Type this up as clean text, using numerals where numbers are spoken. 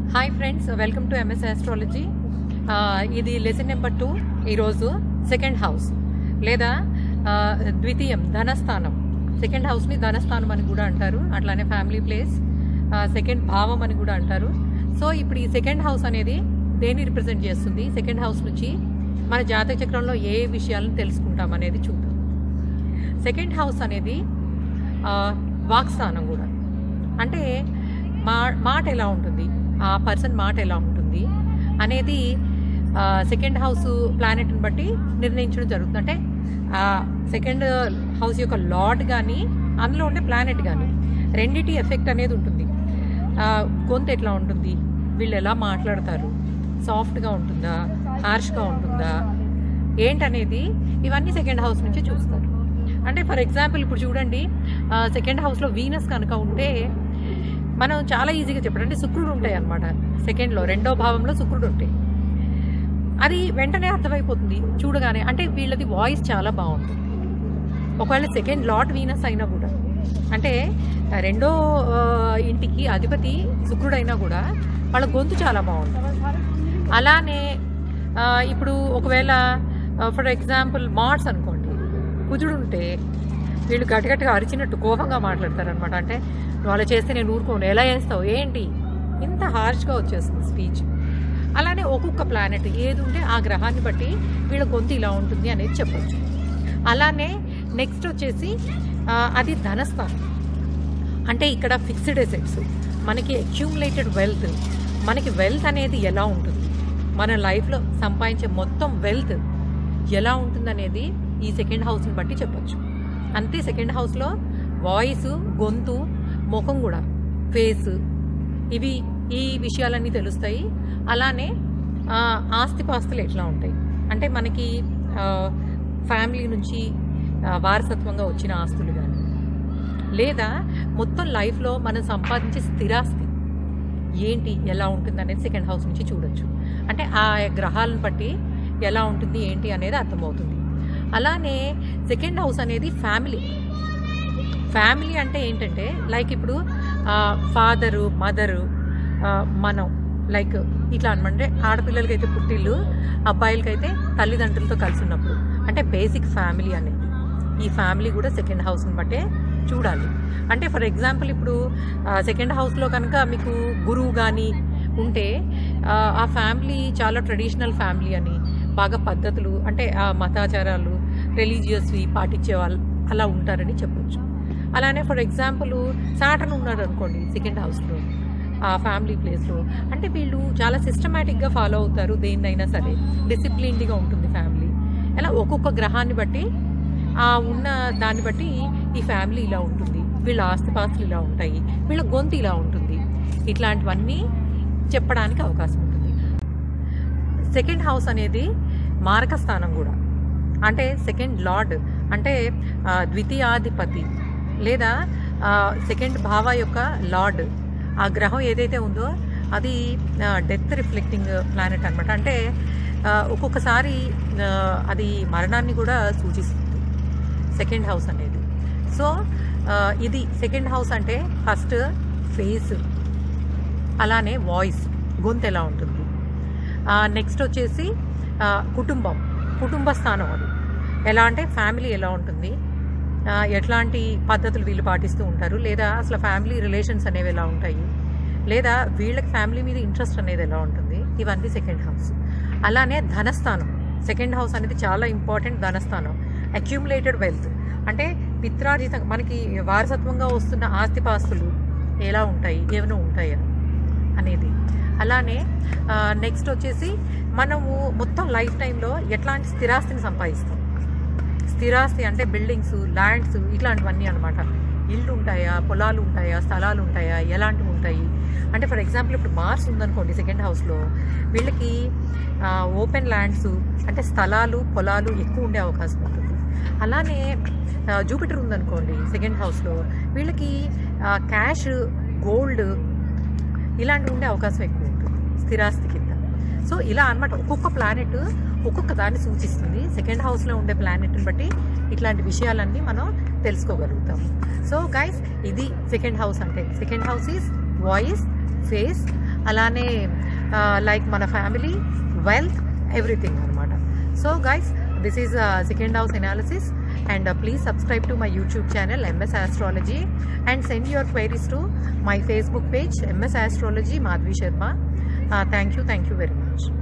Hi friends, welcome to MS Astrology. ఇది lesson number 2. ఈరోజు second house లేదా ద్వితీయం ధనస్థానం. Second హౌస్ని ధనస్థానం అని కూడా అంటారు, అట్లానే ఫ్యామిలీ ప్లేస్, సెకండ్ భావం అని కూడా అంటారు. సో ఇప్పుడు ఈ సెకండ్ హౌస్ అనేది దేన్ని రిప్రజెంట్ చేస్తుంది, సెకండ్ హౌస్ నుంచి మన జాతక చక్రంలో ఏ విషయాలను తెలుసుకుంటాం అనేది చూద్దాం. సెకండ్ హౌస్ అనేది వాక్స్థానం కూడా, అంటే మాట ఎలా ఉంటుంది, ఆ పర్సన్ మాట ఎలా ఉంటుంది అనేది సెకండ్ హౌస్ ప్లానెట్ని బట్టి నిర్ణయించడం జరుగుతుంది. అంటే సెకండ్ హౌస్ యొక్క లార్డ్ కానీ అందులో ఉండే ప్లానెట్ కానీ రెండిటి ఎఫెక్ట్ అనేది ఉంటుంది. గొంతు ఎట్లా ఉంటుంది, వీళ్ళు ఎలా మాట్లాడతారు, సాఫ్ట్గా ఉంటుందా, హార్ష్గా ఉంటుందా ఏంటనేది ఇవన్నీ సెకండ్ హౌస్ నుంచి చూస్తారు. అంటే ఫర్ ఎగ్జాంపుల్ ఇప్పుడు చూడండి, సెకండ్ హౌస్లో వీనస్ కనుక ఉంటే మనం చాలా ఈజీగా చెప్పడం, అంటే శుక్రుడు ఉంటాయి అన్నమాట. సెకండ్లో రెండో భావంలో శుక్రుడు ఉంటాయి, అది వెంటనే అర్థమైపోతుంది చూడగానే. అంటే వీళ్ళది వాయిస్ చాలా బాగుంటుంది. ఒకవేళ సెకండ్ లార్డ్ వీనస్ అయినా కూడా, అంటే రెండో ఇంటికి అధిపతి శుక్రుడైనా కూడా వాళ్ళ గొంతు చాలా బాగుంటుంది. అలానే ఇప్పుడు ఒకవేళ ఫర్ ఎగ్జాంపుల్ మార్స్ అనుకోండి, కుజుడు ఉంటే వీళ్ళు గట్టిగట్టిగా అరిచినట్టు కోపంగా మాట్లాడతారనమాట. అంటే నువ్వు అలా చేస్తే నేను ఊరుకోను, ఎలా చేస్తావు ఏంటి, ఇంత హార్ష్గా వచ్చేస్తుంది స్పీచ్. అలానే ఒక్కొక్క ప్లానెట్ ఏది ఉంటే ఆ గ్రహాన్ని బట్టి వీళ్ళ గొంతు ఇలా ఉంటుంది అనేది చెప్పచ్చు. అలానే నెక్స్ట్ వచ్చేసి అది ధనస్థానం. అంటే ఇక్కడ ఫిక్స్డ్ అసెట్స్, మనకి అక్యూములేటెడ్ వెల్త్, మనకి వెల్త్ అనేది ఎలా ఉంటుంది, మన లైఫ్లో సంపాదించే మొత్తం వెల్త్ ఎలా ఉంటుంది అనేది ఈ సెకండ్ హౌస్ని బట్టి చెప్పచ్చు. అంతే, సెకండ్ హౌస్లో వాయిస్, గొంతు, ముఖం కూడా, ఫేస్, ఇవి ఈ విషయాలన్నీ తెలుస్తాయి. అలానే ఆస్తిపాస్తులు ఎట్లా ఉంటాయి, అంటే మనకి ఫ్యామిలీ నుంచి వారసత్వంగా వచ్చిన ఆస్తులు కానీ, లేదా మొత్తం లైఫ్లో మనం సంపాదించే స్థిరాస్తి ఏంటి ఎలా ఉంటుంది అనేది సెకండ్ హౌస్ నుంచి చూడొచ్చు. అంటే ఆ గ్రహాలను బట్టి ఎలా ఉంటుంది ఏంటి అనేది అర్థమవుతుంది. అలానే సెకండ్ హౌస్ అనేది ఫ్యామిలీ. ఫ్యామిలీ అంటే ఏంటంటే లైక్ ఇప్పుడు ఫాదరు, మదరు, మనం లైక్ ఇట్లా అనమాట. ఆడపిల్లలకైతే పుట్టిల్లు, అబ్బాయిలకైతే తల్లిదండ్రులతో కలిసి ఉన్నప్పుడు, అంటే బేసిక్ ఫ్యామిలీ అనేది. ఈ ఫ్యామిలీ కూడా సెకండ్ హౌస్ని బట్టే చూడాలి. అంటే ఫర్ ఎగ్జాంపుల్ ఇప్పుడు సెకండ్ హౌస్లో కనుక మీకు గురువు కానీ ఉంటే ఆ ఫ్యామిలీ చాలా ట్రెడిషనల్ ఫ్యామిలీ అని, బాగా పద్ధతులు, అంటే ఆ మతాచారాలు, రిలీజియస్వి పాటించే వాళ్ళు అలా ఉంటారని చెప్పొచ్చు. అలానే ఫర్ ఎగ్జాంపుల్ సాటర్న్ ఉన్నారు అనుకోండి సెకండ్ హౌస్లో, ఆ ఫ్యామిలీ ప్లేస్లో, అంటే వీళ్ళు చాలా సిస్టమేటిక్గా ఫాలో అవుతారు దేన్నైనా సరే, డిసిప్లిన్డ్గా ఉంటుంది ఫ్యామిలీ. అలా ఒక్కొక్క గ్రహాన్ని బట్టి ఉన్న దాన్ని బట్టి ఈ ఫ్యామిలీ ఇలా ఉంటుంది, వీళ్ళ ఆస్తిపాస్తులు ఇలా ఉంటాయి, వీళ్ళ గొంతు ఇలా ఉంటుంది, ఇట్లాంటివన్నీ చెప్పడానికి అవకాశం ఉంటుంది. సెకండ్ హౌస్ అనేది మారక స్థానం కూడా. అంటే సెకండ్ లార్డ్ అంటే ద్వితీయాధిపతి లేదా సెకండ్ భావ యొక్క లార్డ్, ఆ గ్రహం ఏదైతే ఉందో అది డెత్ రిఫ్లెక్టింగ్ ప్లానెట్ అనమాట. అంటే ఒక్కొక్కసారి అది మరణాన్ని కూడా సూచిస్తుంది సెకండ్ హౌస్ అనేది. సో ఇది సెకండ్ హౌస్ అంటే ఫస్ట్ ఫేస్, అలానే వాయిస్, గొంతు ఎలా ఉంటుంది. నెక్స్ట్ వచ్చేసి కుటుంబ స్థానం, అది ఎలా అంటే ఫ్యామిలీ ఎలా ఉంటుంది, ఎట్లాంటి పద్ధతులు వీళ్ళు పాటిస్తూ ఉంటారు, లేదా అసలు ఫ్యామిలీ రిలేషన్స్ అనేవి ఎలా ఉంటాయి, లేదా వీళ్ళకి ఫ్యామిలీ మీద ఇంట్రెస్ట్ అనేది ఎలా ఉంటుంది, ఇవన్నీ సెకండ్ హౌస్. అలానే ధనస్థానం, సెకండ్ హౌస్ అనేది చాలా ఇంపార్టెంట్. ధనస్థానం అక్యూములేటెడ్ వెల్త్, అంటే పిత్రార్జితం, మనకి వారసత్వంగా వస్తున్న ఆస్తిపాస్తులు ఎలా ఉంటాయి, ఏమైనా ఉంటాయా అనేది. అలానే నెక్స్ట్ వచ్చేసి మనము మొత్తం లైఫ్ టైంలో ఎట్లాంటి స్థిరాస్తిని సంపాదిస్తాం. స్థిరాస్తి అంటే బిల్డింగ్స్, ల్యాండ్స్, ఇట్లాంటివన్నీ అనమాట. ఇళ్ళు ఉంటాయా, పొలాలు ఉంటాయా, స్థలాలు ఉంటాయా, ఎలాంటివి ఉంటాయి. అంటే ఫర్ ఎగ్జాంపుల్ ఇప్పుడు మార్స్ ఉందనుకోండి సెకండ్ హౌస్లో, వీళ్ళకి ఓపెన్ ల్యాండ్స్ అంటే స్థలాలు, పొలాలు ఎక్కువ ఉండే అవకాశం ఉంటుంది. అలానే జూపిటర్ ఉందనుకోండి సెకండ్ హౌస్లో, వీళ్ళకి క్యాష్, గోల్డ్ ఇలాంటివి ఉండే అవకాశం ఎక్కువ ఉంటుంది స్థిరాస్తి కింద. సో ఇలా అనమాట, ఒక్కొక్క ప్లానెట్ ఒక్కొక్క దాన్ని సూచిస్తుంది. సెకండ్ హౌస్లో ఉండే ప్లానెట్ని బట్టి ఇట్లాంటి విషయాలన్నీ మనం తెలుసుకోగలుగుతాము. సో గైస్, ఇది సెకండ్ హౌస్ అంటే. Second house is voice, face, అలానే లైక్ మన ఫ్యామిలీ, వెల్త్, ఎవ్రీథింగ్ అనమాట. So guys, this is second house analysis, and please subscribe to my YouTube channel MS Astrology, and send your queries to my Facebook page MS Astrology Madhavi Sharma. Thank you very much.